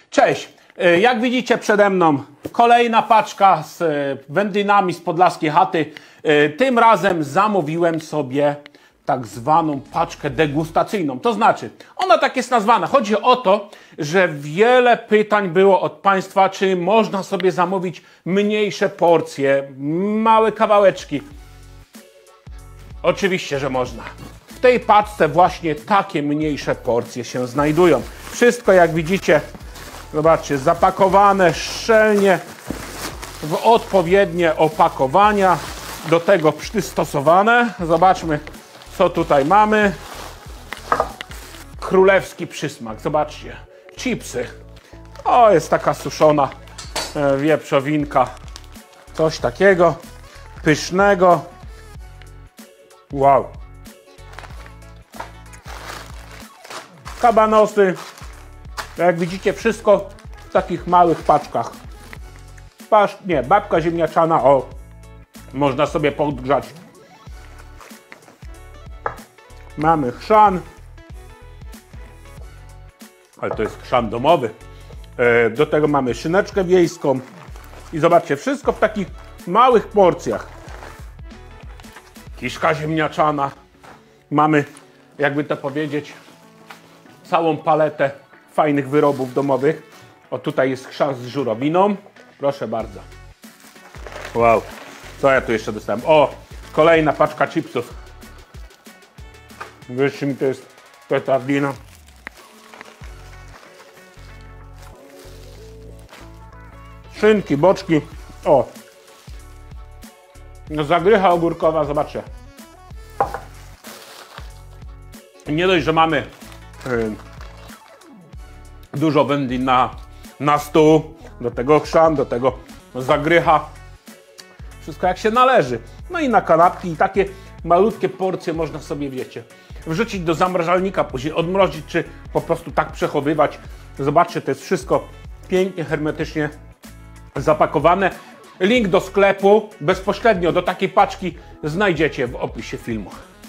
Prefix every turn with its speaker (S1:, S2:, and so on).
S1: Cześć! Jak widzicie przede mną kolejna paczka z wędlinami z podlaskiej chaty. Tym razem zamówiłem sobie tak zwaną paczkę degustacyjną. To znaczy, ona tak jest nazwana. Chodzi o to, że wiele pytań było od Państwa, czy można sobie zamówić mniejsze porcje, małe kawałeczki. Oczywiście, że można. W tej paczce właśnie takie mniejsze porcje się znajdują. Wszystko, jak widzicie, zobaczcie, zapakowane szczelnie w odpowiednie opakowania, do tego przystosowane. Zobaczmy, co tutaj mamy. Królewski przysmak, zobaczcie, chipsy. O, jest taka suszona wieprzowinka, coś takiego pysznego. Wow. Kabanosy. Jak widzicie, wszystko w takich małych paczkach. Babka ziemniaczana, o, można sobie podgrzać. Mamy chrzan, ale to jest chrzan domowy. Do tego mamy szyneczkę wiejską. I zobaczcie, wszystko w takich małych porcjach. Kiszka ziemniaczana. Mamy, jakby to powiedzieć, całą paletę fajnych wyrobów domowych. O, tutaj jest chrzan z żurowiną. Proszę bardzo. Wow. Co ja tu jeszcze dostałem? O, kolejna paczka chipsów. Wiecie, mi to jest petardina. Szynki, boczki. O. Zagrycha ogórkowa, zobaczcie. Nie dość, że mamy dużo wędlin na stół, do tego chrzan, do tego zagrycha. Wszystko jak się należy. No i na kanapki i takie malutkie porcje można sobie, wiecie, wrzucić do zamrażalnika, później odmrozić, czy po prostu tak przechowywać. Zobaczcie, to jest wszystko pięknie, hermetycznie zapakowane. Link do sklepu bezpośrednio do takiej paczki znajdziecie w opisie filmu.